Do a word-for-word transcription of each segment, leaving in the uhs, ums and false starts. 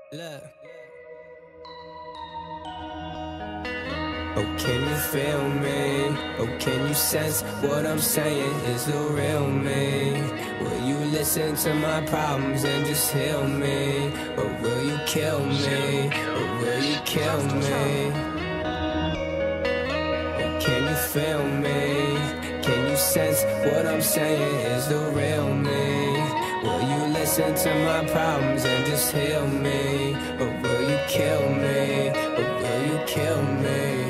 Look. Oh, can you feel me? Oh, can you sense what I'm saying is the real me? Will you listen to my problems and just heal me? Or will you kill me? Or will you kill me? Oh, can you feel me? Can you sense what I'm saying is the real me? Will you listen to my problems and just heal me? Or will you kill me? Or will you kill me?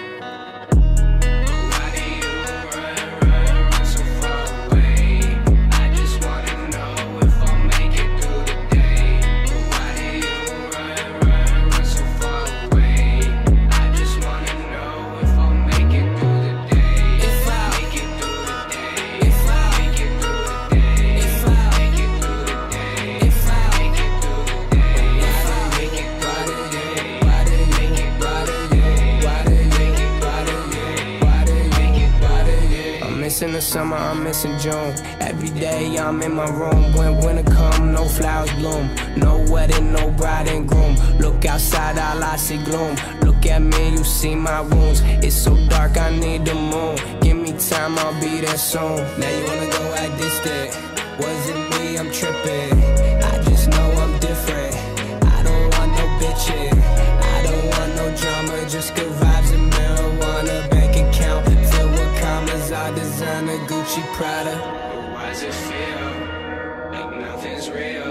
Missing the summer, I'm missing June. Every day I'm in my room. When winter come, no flowers bloom. No wedding, no bride and groom. Look outside, all I see gloom. Look at me, you see my wounds. It's so dark, I need the moon. Give me time, I'll be there soon. Now you wanna go act distant. Was it me? I'm tripping. I just know I'm different. I don't want no bitching. I don't want no drama, just good vibes and marijuana. Bank account filled with commas. I designer Gucci Prada. Why does it feel like nothing's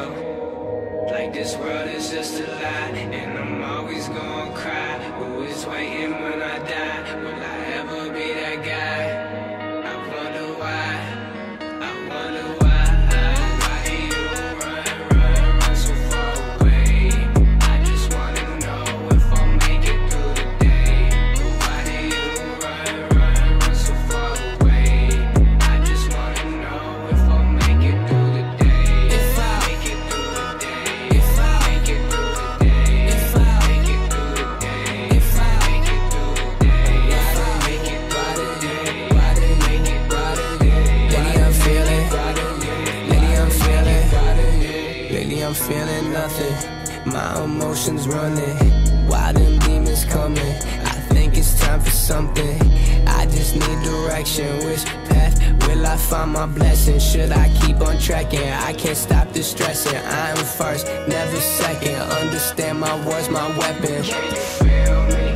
real? Like this world is just a lie, and I'm always gonna cry. Who is waiting when I die? Will I ever be that guy? I wonder why. I wonder why. Why do you run, run, run so far away? I just wanna know if I'll make it through the day. Why do you run, run, run so far away? I just wanna know if I'll make it through the day. If I make it through the day. If I make it through the day. If I make it through the day. If I make it through the day. If I make it through the day. Why do you make it through the day? Lately I'm feeling. Lately I'm feeling. Lately I'm feeling nothing. My emotions running. Why them demons coming? I think it's time for something. I just need direction. Which path will I find my blessing? Should I keep on tracking? I can't stop this stressing. I am first, never second. Understand my words, my weapon. Can you feel me?